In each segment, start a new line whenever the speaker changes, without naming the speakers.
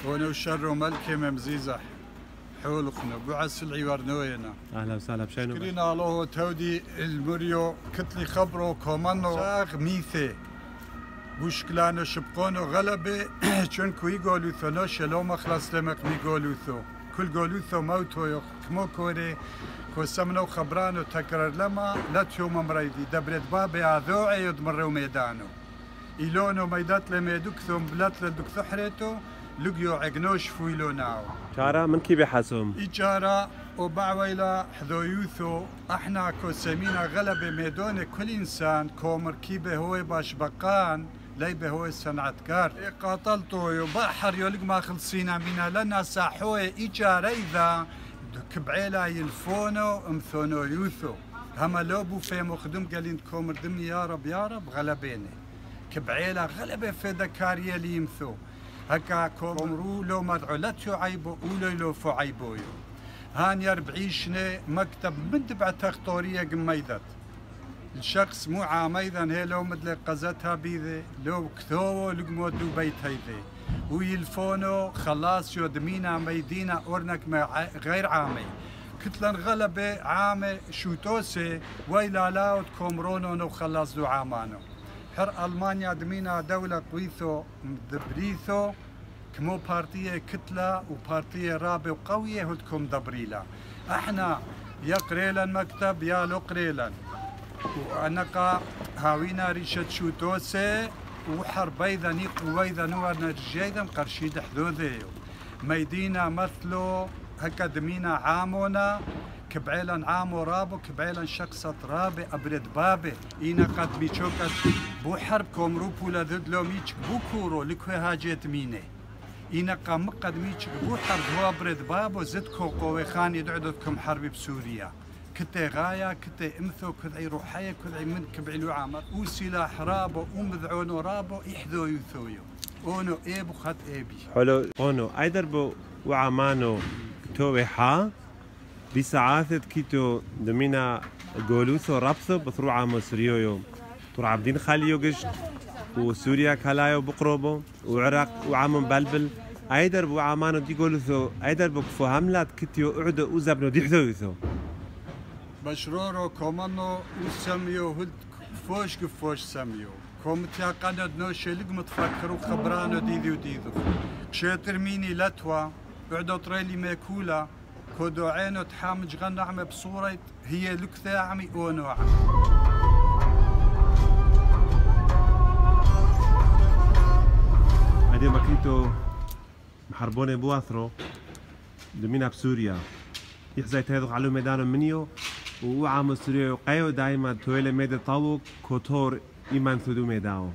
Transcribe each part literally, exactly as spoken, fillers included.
وانا وشر ملكي ممزيزح حولقنا بعس العيار نوينا.
اهلا وسهلا بشينو.
شكرينا الله تودي المريو كتلي خبرو كومانو ساغ ميثي بوشكلانو شبقونو غلبة چونكو يقولو ثو شلو مخلص لمق ميقولو ثو كل قولو ثو موتو كمو كوري كو سمنو خبرانو تكرر لما لا تشو ممريدي دبرت بابي عذوعي يدمرو ميدانو إلونو ميدات لميدوك ثم بلات لدوك ثحريتو لقيو عقنوش فويلو ناو
شارع من كي بحسهم
إجارة وبعويلا حذويوثو احنا كو سمينا غلبة ميدون كل إنسان كو مركيبه هو باش بقان ليبه هو صنعتكار قاتلتو يبحر يولق ما خلصينا منا لنا ساحوه إجارة إذا كبعيلا يلفونو امثونو يوثو هما لوبو في مخدم قالين كو مردمني يا رب يا رب غلبيني كبعيلا غلبة في دكاريا اللي يمثو هكا كومرو لو مدعو لا تعيبو أولو لو فعيبويو هان يربعيشني مكتب من تبع تخطورية قميدت الشخص مو عاميدا هي لو مدل قزتها بيذي لو كثوو لقمو دو بيت هيذي ويلفونو خلاص يودمينا ميدينا أورنك غير عامي كتلن غلبة عامي شوتوسي ويلا لاود كومرونو نو خلاص دو عامانو حر ألمانيا دمينا دولة قويثو دبريثو كمو بارتية كتلة وبارتية رابة وقوية هدكم دبريلا احنا يا قريلا مكتب يا لو قريلا وانقا هاوينا ريشة شوتوسي وحربيذا نيق ويذا نور نرجيدا قرشيد حدوذيو ميدينا مثلو هكا دمينا عامونا كبعيلا عامو رابو كبعيلا شخصة رابي أبرد بابي إينا قد ميشوكت بو حرب كومروبو لذد لو ميشك بو كورو لكوي هاجيت ميني إينا قام قد ميشك بو حرب هو أبرد بابو زدكو قوي خان يدعدكم حرب بسوريا كتي غاية كتي امثو كذعي روحية كذعي من كبعلو عامر وسلاح رابو ومذعونو رابو يحذو يثويو اونو ايبو خط ايبي
حلو اونو ايدربو وعمانو توي حا بساعات كيتو دمينا جولوثو رابثو بثرو عامو سوريو طرع عبدين خاليو قشت وسوريا كلايو بقروبو وعراق وعامو بلبل ايدر بو عمانو دي جولوثو ايدر بو كفو هملات كتيو اعدو اوزابنو دي حذوثو
بشرورو كومانو وسميو هل فوش كفوش سميو كومتيا قند نوشي لقم تفكرو خبرانو ديذو ديذو شاتر ميني لتوا بعدو طريلي ماكولا كودو عينو تحامج غنى عمي بصورة هي لكثا عمي اونو عمي
هذه ما كنتو محربوني بواثرو دمينا بسوريا يحزي تهدق على ميدانو منيو وعامو سوريا وقايو دايما تويلة ميدا طاوك كوتور إيمان ثدو ميداو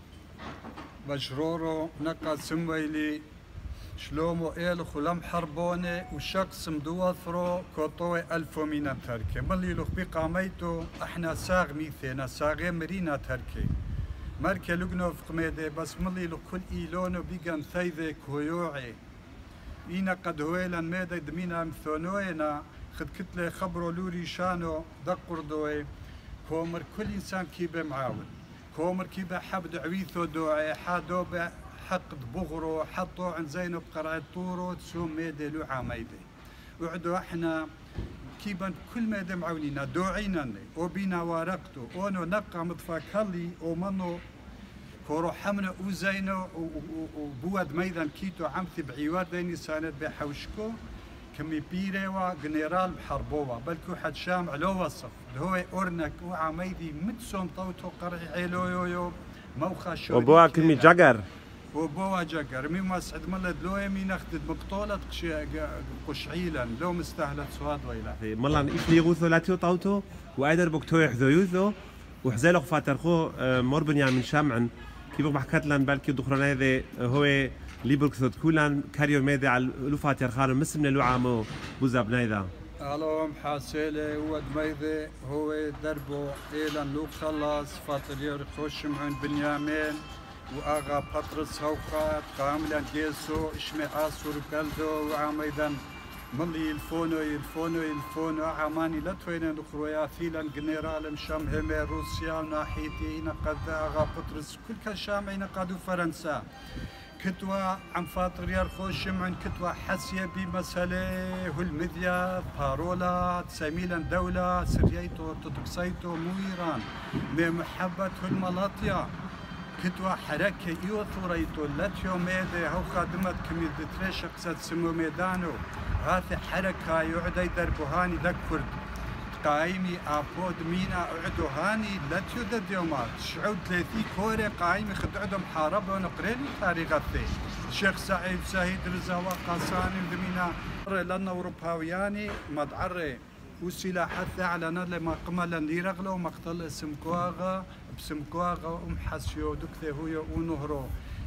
بشرورو نقا سمويلي شلومو إيل خلم حربوني وشخص مدوثرو كوطوي ألفو مينا تركي ملي لخ بقاميتو احنا ساغ ميثينا ساغي مرينا تركي مركي لقنو في قميدي بس ملي لخ كل إيلونو بيقان ثيذي كويوعي إينا قد هويلا ميدا دمينا مثونوينا خد كتلة خبرو لوري شانو دقر دوي كومر كل إنسان كيبه معاون كومر كيبه حب دعويثو دوعي حادو حقد بغرو حطو عن زينب قرعة طورو تسوم ميدي لو عاميدي وعدو احنا كيبا كل ميدي معاونينا دوعينا وبينا وارقتو اونو نقع متفاكلي ومنو كورو حمنا وزينو وبواد ميدان كيتو عمثي بعيوار ديني ساند بحوشكو كمي بيريوا جنرال بحربوها بلكو حد شامع لو وصف هو اورنك وعميدي متسون طوتو قرعي عيلو يو يو موخا شو
وبوا كمي جاجر
وبوا جاجر مي مسعد ملد لو يمي ناخذ مقتولة قشعيلا لو مستاهلة سواد ويلا
مالان إيش ليغوثو لاتيو طوتو وأيدر بكتو يحذو يوثو وحزالو فاترخو مربن يعمل شامعن كيبو محكات لان بالكي دخرنا هذا هو ليبرك ثوت كولان كاريو ميدي على لوفات يرخانو مسمنا لو عامو بوزاب نايدا
الو محاسيلي ود ميدي هو دربو إيلان لو خلاص فاتريور خوش معن بنيامين وآغا بطرس هوقات قاملان جيسو اشمي آسور بلدو وعميدان ملي يلفونو يلفونو يلفونو عماني لا توينا نخرويا ثيلا جنرال مشام همي روسيا ناحيتي نقد آغا بطرس كل كشام نقادو فرنسا كتوى عم فاطر يرخو شمعن كتوى حسية بمسألة والمذيا بارولا تسميلا دولة سرييتو تتقصيتو مو إيران بمحبة الملاطيا كتوى حركة إيو ثوريتو لاتيو ميدي هو خادمة كميد تريش قصد سمو ميدانو هذه حركة يعدي دربوهاني دك كرد قايمي ابود مينا اعدو هاني لا تيود ديومات شعود ثلاثي كوري قايمي خدعدهم حارب ونقرين تاريخ الثي الشيخ سعيد سعيد رزا وقاساني دمينا لان اوروباوياني مدعري وسلاح على لما قملا ليرغلو مقتل سمكواغا بسمكواغا ام حسيو دكثي هو ونهرو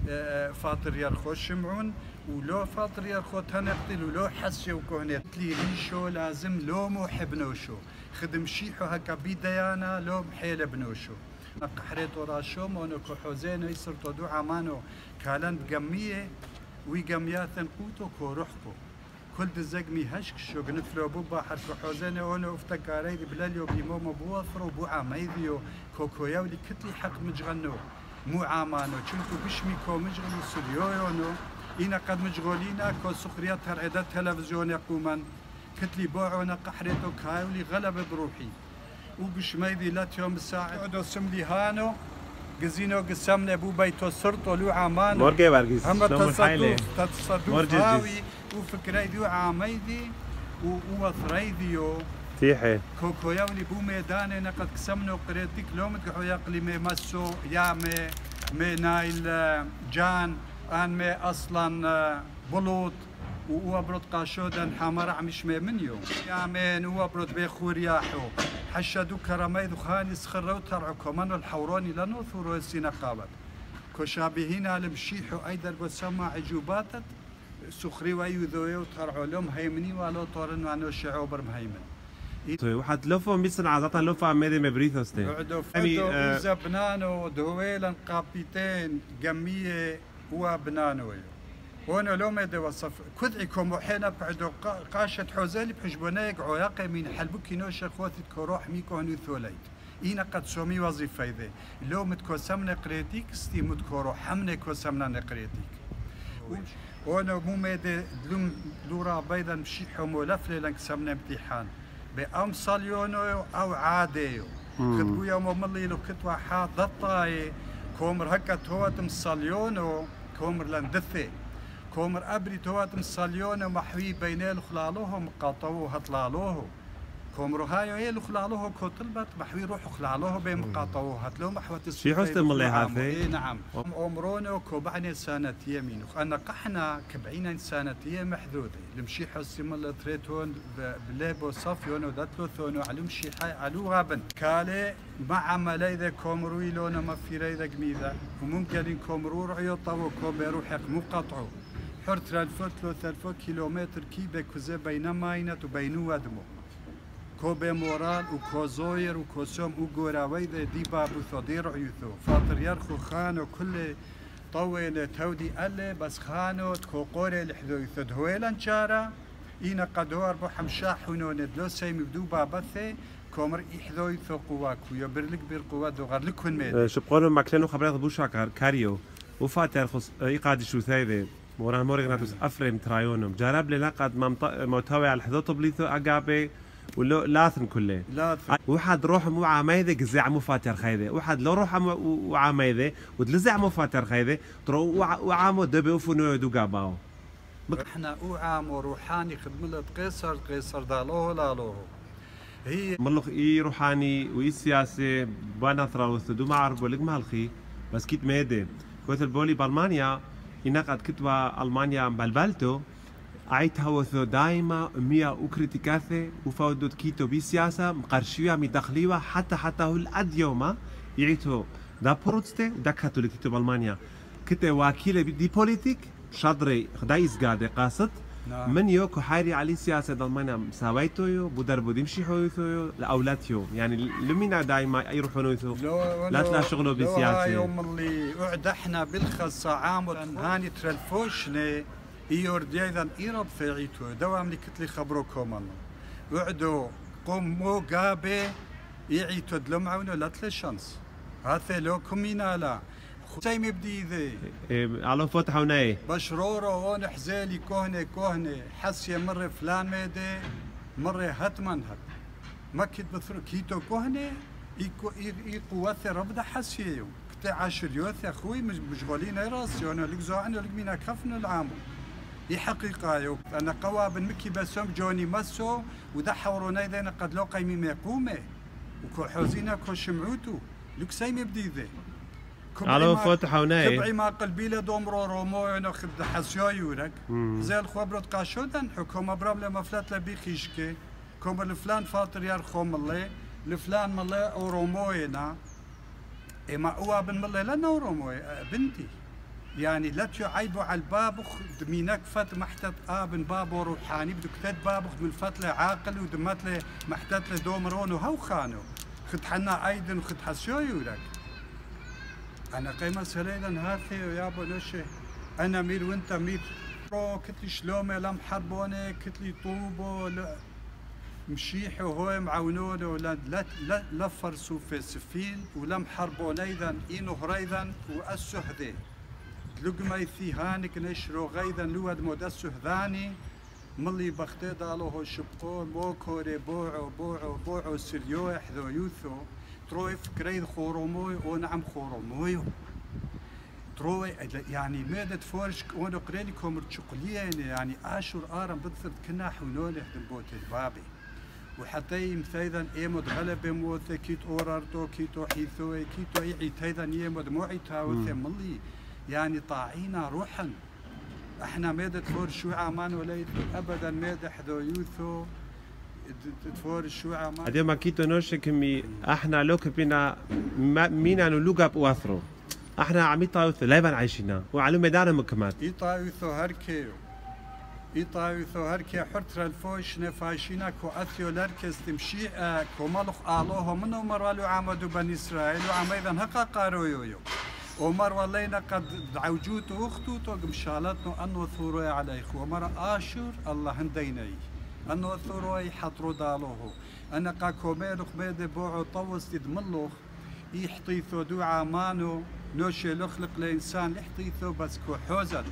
فاطر يرخو شمعون ولو فاطر يرخو تنقتل ولو حسيو كهنت لي ريشو لازم لو محب نوشو خدم شيحو هكا بيديانا لو محيل بنوشو قحريتو راشو مونو كحوزين يسرتو دو عمانو كالان بقمية ويقمياثن قوتو كوروحكو كل دزقمي هشك شو قنفلو بوبا حركو حوزين اونو افتكاري بلاليو بيمومو بوافرو بو عميذيو كوكوياو لي كتلي حق مجغنو مو عامانو چونكو بشمي كو مجغلو سليويونو إنا قد مجغولينا كو سخريات هرعدات تلفزيون يقوما كتلي بوعونا قحريتو كايولي غلب بروحي وبشميدي لاتيوم الساعة عدو سملي هانو قزينو قسمنا بو بيتو سرطو لو عامانو
مورجي بارجيس
هم تصدوف تصدوف هاوي وفكري دو عاميدي ووثريديو
تيحي
كوكو يولي بو ميداني نقد قسمنا وقريتك لوم تقعو يقلي مي مسو يا مي مي نايل جان ان مي اصلا بلوط وابرد قاشودا حمر عمش مي منيو يا مين وابرد بيخور ياحو حشدو كرميد خاني سخرو ترعو كمان الحوراني لانو ثورو السينا قابت كشابهين المشيحو ايدر بسمع عجوباتت سخري ويذويو ترعو لهم هيمني ولو طورن وانو شعوبر مهيمن
واحد لوفو ميسن عزاتا لوفا ميدي مبريثوستي
عدو فتو وزبنانو دويلا قابيتين قمية وبنانو هنا لو ميدي وصف كدعيكم وحينا بعدو قاشة حوزالي بحجبونا يقعو يقي من حلبوكي نوشا خوثي كروح ميكو هنو ثوليت إينا قد سومي وظيفة ذي لو متكو سمنا قريتيك ستي متكو روح حمنا كو سمنا نقريتيك هنا مو ميدي دلوم لورا بيضا مشيحو مولفلي لنك سمنا امتحان بأم صاليونو أو عاديو خدبو يوم ملي لو كتوا حاد ضطاي كومر هكا تواتم صاليونو كومر لندثي كومر أبري تواتم صاليونو محوي بينيل خلالوهم قاطوه هطلالوه كومرو هايو هي خلالوه كوتلبت محوي روحو خلالوه بين قاطوه هتلو محوت
شي حسن ملي هاثي
نعم أمرونو كوبعني سنة يمينو أنا قحنا كبعينا سنة محدودة لمشي حسي ملا تريتون بليبو صافيونو داتلو ثونو على مشي حي علو غابن كالي مع عملي ذا كومرو يلونا ما في ريدا قميذا وممكن كومرو رعيو طاو كوميرو حق مو قطعو حرت الفوت ثلاثة كيلومتر كيبك وزي بين ماينت وبينو ودمو كوبي مورال وكوزوير وكوسوم وغوراوي ذا دي بابو ثدير عيوثو فاطر يرخو خانو كل طويل تودي ألي بس خانو تكو قوري لحذو ثدهويلا نشارا إينا قدوار بو حمشاح ونوند لو سيمي بدو بابثي كومر إحذو ثو قواك ويبرلك بالقوات دو غير لكون ميد
شبقونو ماكلينو خبرات بوشاكر كاريو وفاتر خص إيقاد شو ثايذي موران مورغناتوس أفريم ترايونم جرب لنا قد موتاوي على الحذو طبليثو أقابي ولو لاثن كله لاثن واحد روح مو عمايذه قزع مو فاتر خيذه واحد لو روح مو عمايذه ودلزع مو فاتر خيذه ترو وعامو دبي وفنو يدو قاباو
احنا وعامو روحاني خدملت قيصر قيصر دالوه لالوه هي
ملخ اي روحاني وي سياسي بانا ثراوث دو ما عرب ولق مالخي بس كيت ميدي كوث البولي بالمانيا ينقد كتبه المانيا بلبلتو عيت هوثو دايما ميا وكريتيكاثي وفاودوت كيتو بسياسة مقرشيوها مدخليوها حتى حتى هو الأد يوما يعيتو دا بروتستي دا كاتوليكيتو بالمانيا كتة واكيلة دي بوليتيك شادري خدايز قادة قاصد من يو كحيري علي سياسة بالمانيا مساويتو يو بدربو ديمشي حويثو يو لأولاتيو يعني لمينا دايما يروحون يثو لا تلا شغلو بسياسة
يوم اللي وعد احنا بالخصة عامل هاني ترلفوشني يوردي ايضا ايرب فيعيتو دوام لي كتلي خبروكم الله وعدو قوم مو قابي يعيتو دلمعونو لا تلي شانس هذا لو كمينا لا سيمي بدي ذي
على فتح وناي
بشرورو هون حزالي كهنة كهنة حسية مرة فلان ميدي مرة هتمن هت ما كنت بثر كيتو كهنة إيكو إيكو وثر ربدا حسية كتا عشر يوث يا أخوي مشغولين راسي أنا لك زوعنا لك مينا كفن العامو دي حقيقة يو أنا قوابن مكي بسوم جوني مسو وده حورونا إذا قد لو قيمي ميقومة وكو حوزينا كو شمعوتو لك سيمي بدي ذي
على فتح وناي
كبعي ما قلبي له دومرو رومو ناخذ حسيا يورك زي الخبرت قاشودن حكومة برام لما فلات لبيخيشكي كوم الفلان فاطر يرخوم الله الفلان مله او روموينا اما هو بن مله لنا روموي بنتي يعني لا تعيبوا على الباب دمينك فت محتت ابن بابو روحاني بدك تد بابو من فتله عاقل ودمت له محتت له دومرون وهو خانو خد حنا ايدن وخد حسيا يورك أنا قيمة سليلا هاثي ويا أبو لوشي أنا مير وأنت مير رو كتلي شلومي لم حربوني كتلي طوبو لا مشيح وهو معونون ولا لا لا لا فرسوا في سفيل ولم حربون أيضا إنه هريضا وأسه ذي لقمة يثي هانك نشرو غيظا لود مدسه ذاني ملي بختي دالوه شبقون موكوري بوعو بوعو بوعو سريو حذو يوثو تروي فكري خوروموي ونعم خوروموي تروي يعني ماذا تفورش وانا قريني كومر تشقليين يعني اشهر ارم بثر كنا حولولي حد بوت البابي وحتى مثيدا ايمود غلب موث كيت اورارتو كيتو حيثو كيتو اي تيدا يمود موعي تاوث ملي يعني طاعينا روحا احنا ماذا تفورش شو عمان وليد ابدا ماذا حدو يوثو تفور الشوعة ما
أدي ما كيتو نوش كمي إحنا لو كبينا مين أنو لوجا بواثرو إحنا عمي طاوث لايبان عايشينا وعلوم دارنا مكمات
يطاوثو هركيو يطاوثو هركي حرتر الفوش نفاشينا كو أثيو لركز تمشي كو ملخ آلوه منو مرالو عمدو بني إسرائيل وعميدا هقا قارو يويو ومر ولينا قد عوجوتو أختوتو قمشالتنو أنو ثورو عليك ومر آشور الله هنديني أنو ثروي حطرو دالوه أنا قا كوميلوخ ميدي بوعو طوس تدملوخ يحطيثو دو عامانو نوشي لخلق لإنسان يحطيثو بس كو حوزت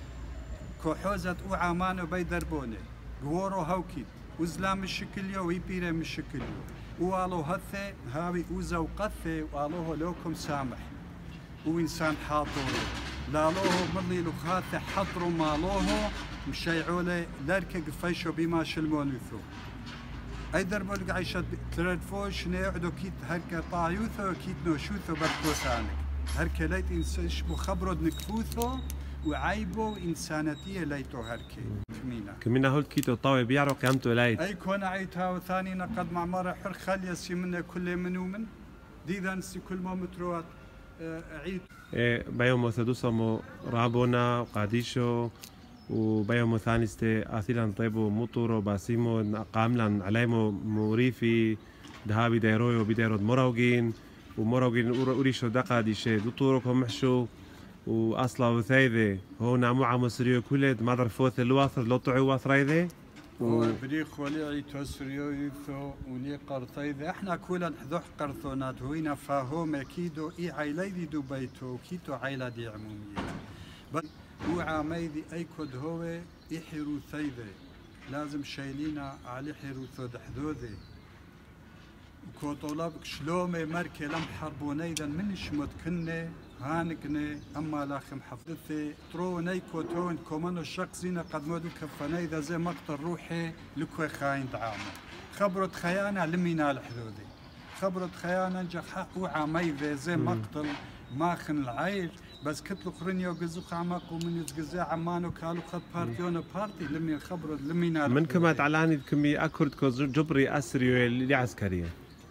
كو حوزت او عامانو بيدربوني قورو هوكيت وزلام الشكليو ويبيرم الشكليو وقالو هثي هاوي اوزو قثي وقالوه لوكم سامح وإنسان حاطوري لالوه ملي لخاثي حطرو مالوه مشيعولي لاركا قفايشو بما شلمونيثو اي دربو لك عيشت تردفوش نيعدو كيت هركا طايوثو كيت نوشوثو بركوثانك هركا ليت انسانش بخبرو نكفوثو وعيبو انسانتية ليتو هركي كمينا
كمينا هول كيتو طاوي بيعرو قيامتو ليت
اي كون عيتها وثاني نقد معمارة حر خالية سي منا كل من ومن ديذا نسي كل ما متروات عيد
إيه بيوم وثدوسمو رابونا وقاديشو وبيوم ثانيستي أثيرا طيبو مطورو باسيمو قاملا عليمو موريفي دهابي ديرويو بديرود مروجين ومروجين أوريشو دقا ديشي دوتورو كمحشو وأصلا وثايذي هو نعمو عمو سريو كولد مادر فوث الواثر لو طعو واثرايذي
و بريخ ولي توسريو يثو وني قرطيذي احنا كولا نحذوح قرثونات هوينا فاهوم اكيدو اي عيليدي دو بيتو كيتو عيلة دي عمومية بل وعاميدي اي كود هو يحيرو ثيذي لازم شايلينا على حيرو ثود حدوذي وكوطولابك شلومي مركي لم حربونيدا من شمت كني هانكني اما لاخم حفظتي ترو نيكو تون كومانو شخصينا قد مودو كفنيدا زي مقتل روحي لكوي خاين دعامو خبرت خيانة لمينا الحدودي خبرت خيانة نجح وعاميدي زي مقتل ماخن العيش بس كتلو خرنيو قزوق عماقو من يتقزي عمانو كالو خد بارتيونا بارتي لمي الخبر لمينا
من كما تعلاني كمي أكرد كو جبري أسريو اللي عسكرية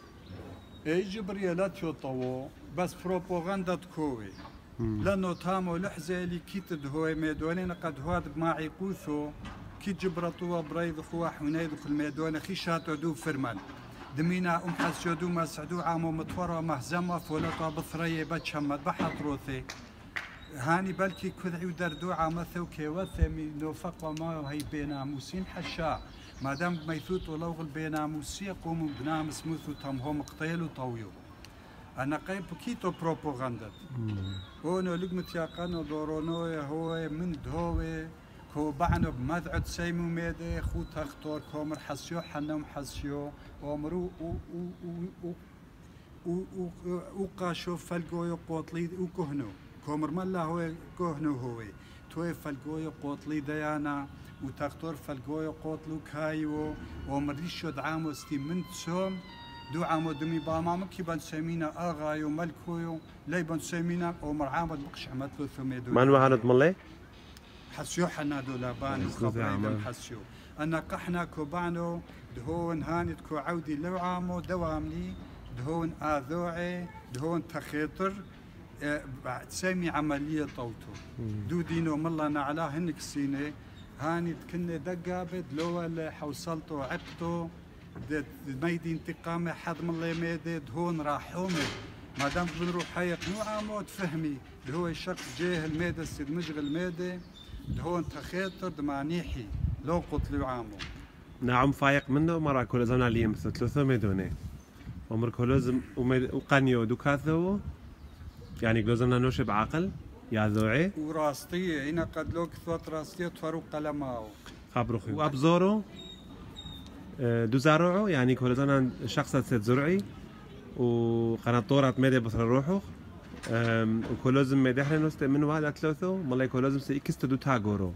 اي جبري لا تيوطو بس بروباغندا تكوي لانه تامو لحزه اللي كيت دهوي ميدونين قد هواد بماعي قوثو كي جبرتو بريد خوا حنيد خل ميدون خيشاتو دو فرمان دمينا ام حسجو دو ما سعدو عامو متورا مهزمه فولطا بثريه بتشمد بحطروثي هاني بلكي كذعي ودردو عامثو كيوثمي لو فقوا ما هي بين موسين حشا ما دام ميثوت ولوغ البين موسي قوموا بنام سموثو تمهم قتيل وطويو أنا قيب كيتو بروباغندا هونو لقمت يا قانو دورونو هو من دهوي كو بعنو بمذعد سيمو ميدي خو تختور كومر حسيو حنم حسيو ومرو و و و و و وقاشو فلقوي قوطلي وكهنو كومر ملا هو كهنو هو توي فلقوي قوطلي ديانا وتختور فلقوي قوطلو كايو ومريشو دعامو ستي من تسوم دو عامو دمي بامام كي بان سمينا اغايو ملكويو لي بان سمينا عمر عامد بقش عمتلو ثميدو
من وهانت ملي؟
حسيو حنا دو لابان وخبريدم حسيو انا قحنا كوبانو دهون هانت كو عودي لو عامو دواملي دهون اذوعي دهون تخيطر اه تسمي عملية طوتو دو دينو ملا نعلا هنك سيني هانت كنا دقابد لو اللي حوصلتو عبتو ميدي انتقامي حد من اللي ميدد هون راحومي ما دام بنروح حيق مو عامو تفهمي اللي هو الشخص جاه الميدة السيد مشغل ميدة هون تخيطر دمانيحي لو قتلوا عامو
نعم فايق منه مرة كل زمان عليه مثل ثلاثة ميدوني عمر كلوزم وقانيو دوكاثو يعني كلوزمنا نوش بعقل يا ذوعي
وراستية هنا قد لوك ثوت راستية تفرق قلماو
خبرخي وابزورو دو زارعو يعني كل زمان شخص ست زرعي وقناطورة ميدة بصر روحو وكلوزم ميدة احنا نست من واحد ثلاثة مالي كلوزم سيكست دو تاغورو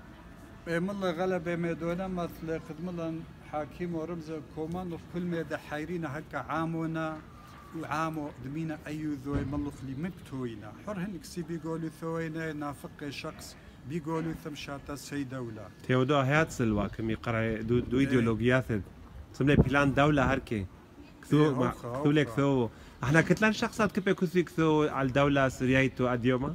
ملا غلبة ميدونا مثل قد ملا حاكم ورمز كومان وكل ميدة حيرين هكا عامونا وعامو دمينا أيو ذوي ملو خلي مكتوينا حرهن كسي بيقولوا ثوينا نافق شخص بيقولوا ثم شاتا سي دولة
تيودو هيات سلوا كم يقرأ دو, دو ايديولوجيات سملي بلان دولة هركي كثو مع كثو لك كثو احنا كتلان شخصات كيف كثو كثو على الدولة سريايتو أديوما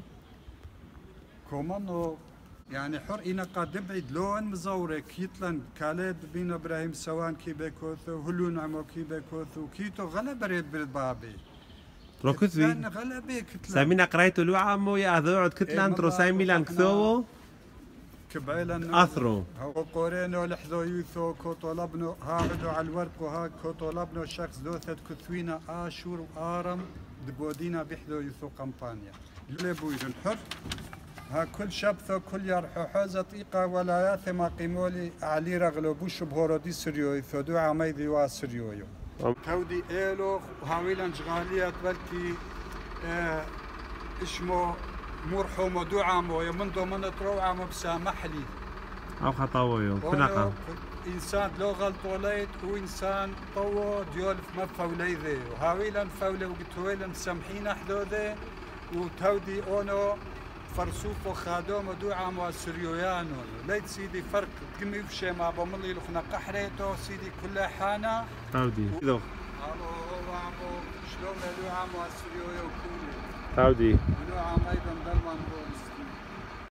كومانو يعني حر إنا قد بعيد لون مزورة كيتلان كالد بين إبراهيم سوان كي بيكوثو هلون عمو كي بيكوثو كيتو غلب ريد برد بابي
روكثوي
غلبة كتلان
سامينا قريتو لو عمو يا أذوعد كتلان ترو سايميلان كثو
كبعيلن
أثرو
وقورينو لحظو يوثو كو طلبنو هاغدو على الورق وها كو طلبنو شخص دوثت كثوينا آشور وآرم دبودينا بيحدو يوثو قمبانيا اللي بويدن حر ها كل شبثو كل يرحو حوزة طيقة ولايات ما قيمولي علي رغلو بوش بهورودي سريوي ثودو عميدي واسريويو تودي إيلو وهاويلا جغالية بلكي اه اسمو مرحو مدو عامو يمندو من ترو عامو بسامح لي
أو خطاويو تنقى
إنسان لو غلطو ليت وإنسان طوو ديولف ما فولي ذي وهاويلا فولي وقتويلا مسامحين أحدو ذي وتودي أونو فرسوف وخادوم ودو عام وسريويانو ليت سيدي فرق كمي بشي ما بملي لخنا قحريتو سيدي كل حانا
تودي ذو
هالو هو عمو شلون دو عام وسريويو كولي
تودي
منو عام أيضا دلمان بولستي